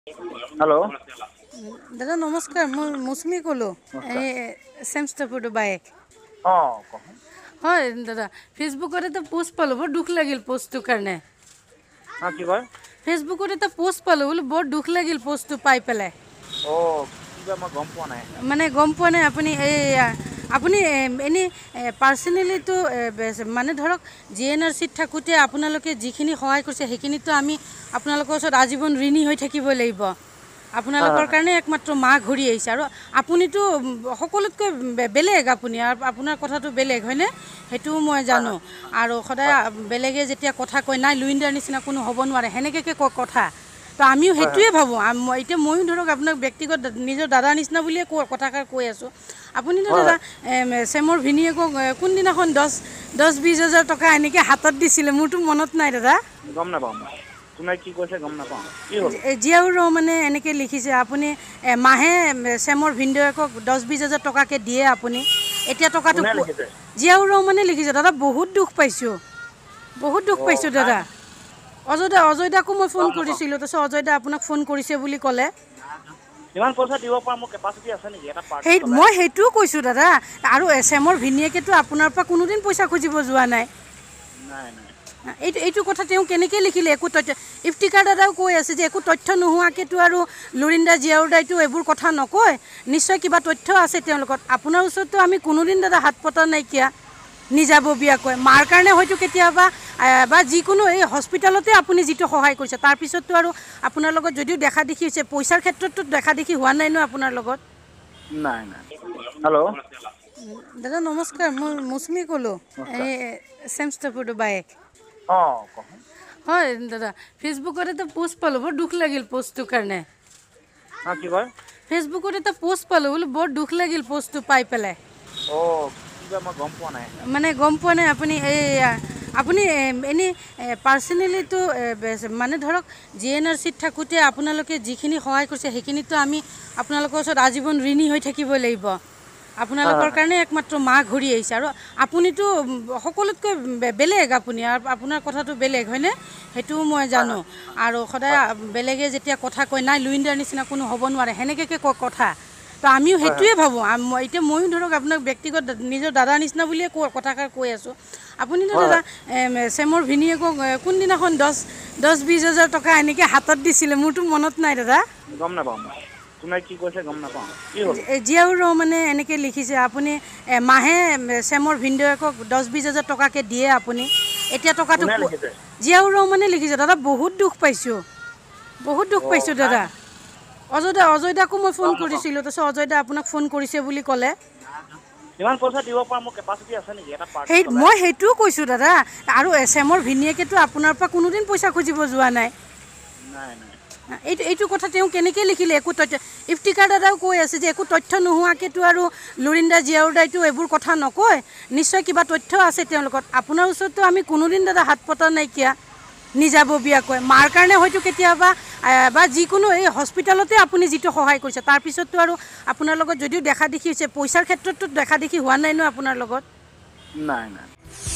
hello दादा नमस्कार मैं मौसुमी कलो सेमस्टापुर बाइक হয় দাদা ফেসবুকত এটা পোস্ট পালো বৰ দুখ লাগিল পোস্টটোৰ কাৰণে কি কয় ফেসবুকত এটা পোস্ট পালো বোলো বৰ দুখ লাগিল পোস্টটো পাই পেলাই কিবা মই গম পোৱা নাই মানে গম পোৱা নাই আপুনি আপুনি এনে পাৰ্সোনালি তো মানে ধৰক জিএনআৰসিত থাকোঁতে আপোনালোকে যিখিনি সহায় কৰিছে সেইখিনিতো আমি আপোনালোকৰ ওচৰত আজীৱন ঋণী হৈ থাকিব লাগিব আপোনালোকৰ কাৰণে একমাত্ৰ মা ঘূৰি আহিছে আৰু আপুনিতো সকলোতকৈ বেলেগ আপুনি আৰু আপোনাৰ কথাটো বেলেগ হয়নে সেইটো মই জানো আৰু সদায় বেলেগে যেতিয়া কথা কয় নাই লুইণ্ডাৰ নিচিনা কোনো হ'ব নোৱাৰে সেনেকৈ কয় কথা তো আমিও সেইটোৱে ভাবোঁ এতিয়া ময়ো ধৰক আপোনাক ব্যক্তিগত নিজৰ দাদাৰ নিচিনা বুলিয়ে কথাষাৰ কৈ আছোঁ আপুনিতো দাদা চেমৰ ভিনিয়েকক কোনদিনাখন 10-20 হাজাৰ টকা এনেকৈ হাতত দিছিলে মোৰতো মনত নাই দাদা গম নাপাওঁ কোনে কি কৈছে গম নাপাওঁ জিয়াউৰ ৰহমানে এনেকৈ লিখিছে আপুনি মাহে চেমৰ ভিনিয়েকক 10-20 হাজাৰ টকাকৈ দিয়ে আপুনি এতিয়া টকাটো জিয়াউৰ ৰহমানে লিখিছে দাদা বহুত দুখ পাইছোঁ দাদা অজয়দাকো মই ফোন কৰিছিলোঁ তাৰপিছত অজয়দা আপোনাক ফোন কৰিছে বুলি ক'লে কিমান পইচা দিব পৰা মোৰ কেপাচিটি আছে নেকি এটা সেই মই সেইটোও কৈছোঁ দাদা আৰু চেমৰ ভিনিয়েকেতো আপোনাৰ পৰা কোনোদিন পইচা খুজিব যোৱা নাই এইটো কথা তেওঁ কেনেকৈ লিখিলে একো তথ্য ইফতিকাৰ দাদাও কৈ আছে যে একো তথ্য নোহোৱাকৈতো আৰু লুৰিন্দা জিয়াউৰদাইতো এইবোৰ কথা নকয় নিশ্চয় কিবা তথ্য আছে তেওঁলোকৰ আপোনাৰ ওচৰততো আমি কোনোদিন দাদা হাত পতা নাইকিয়া নিজাববীয়াকৈ মাৰ কাৰণে হয়তো কেতিয়াবা বা যিকোনো এই হস্পিটেলতে আপুনি যিটো সহায় কৰিছে তাৰপিছততো আৰু আপোনাৰ লগত যদিও দেখা দেখি হৈছে পইচাৰ ক্ষেত্ৰততো দেখা দেখি হোৱা নাই ন আপোনাৰ লগত নাই হেল্ল' দাদা নমস্কাৰ মই মৌচুমী ক'লোঁ চেমষ্টাপুৰ বাইক হয় দাদা ফেসবুকত এটা পোস্ট পালো বৰ দুখ লাগিল পোস্টটোৰ কাৰণে কি কয় ফেসবুকত এটা পোস্ট পালো বোলো বৰ দুখ লাগিল পোস্টটো পাই পেলাই মই গম পোৱা নাই মানে গম পোৱা নাই আপুনি এনে পাৰ্সোনালিতো মানে ধৰক জিএনআৰসিত থাকোঁতে আপোনালোকে যিখিনি সহায় কৰিছে সেইখিনিতো আমি আপোনালোকৰ ওচৰত আজীৱন ঋণী হৈ থাকিব লাগিব আপোনালোকৰ কাৰণে একমাত্ৰ মা ঘূৰি আহিছে আৰু আপুনিতো সকলোতকৈ বেলেগ আপুনি আৰু আপোনাৰ কথাটো বেলেগ হয়নে সেইটো মই জানো আৰু সদায় বেলেগে যেতিয়া কথা কয় নাই লুইণ্ডাৰ নিচিনা কোনো হ'ব নোৱাৰে সেনেকৈ কয় কথা তো আমিও সেইটোৱে ভাবোঁ এতিয়া ময়ো ধৰক আপোনাক ব্যক্তিগত নিজৰ দাদাৰ নিচিনা বুলিয়ে কথাষাৰ কৈ আছোঁ আপুনিতো দাদা চেমৰ ভিনিয়েকক কোনদিনাখন 10-20 হাজাৰ টকা এনেকৈ হাতত দিছিলে মোৰতো মনত নাই দাদা গম নাপাওঁ কোনে কি কৈছে গম নাপাওঁ জিয়াউৰ ৰহমানে এনেকৈ লিখিছে আপুনি মাহে চেমৰ ভিনিয়েকক 10-20 হাজাৰ টকাকৈ দিয়ে আপুনি এতিয়া টকাটো জিয়াউৰ ৰহমানে লিখিছে দাদা বহুত দুখ পাইছোঁ দাদা অজয়দাকো মই ফোন কৰিছিলোঁ তাৰপিছত অজয়দা আপোনাক ফোন কৰিছে বুলি ক'লে কিমান পইচা দিব পৰা মোৰ কেপাচিটি আছে নেকি এটা মই সেইটোও কৈছোঁ দাদা আৰু চেমৰ ভিনিয়েকেতো আপোনাৰ পৰা কোনোদিন পইচা খুজিব যোৱা নাই এইটো কথা তেওঁ কেনেকৈ লিখিলে একো তথ্য ইফতিকাৰ দাদাও কৈ আছে যে একো তথ্য নোহোৱাকৈতো আৰু লুৰিন্দা জিয়াউৰদাইতো এইবোৰ কথা নকয় নিশ্চয় কিবা তথ্য আছে তেওঁলোকৰ আপোনাৰ ওচৰততো আমি কোনোদিন দাদা হাত পতা নাইকিয়া নিজাববীয়াকৈ মাৰ কাৰণে হয়তো কেতিয়াবা বা যিকোনো এই হস্পিটেলতে আপুনি যিটো সহায় কৰিছে তাৰপিছততো আৰু আপোনাৰ লগত যদিও দেখা দেখি হৈছে পইচাৰ ক্ষেত্ৰততো দেখা দেখি হোৱা নাই ন আপোনাৰ লগত নাই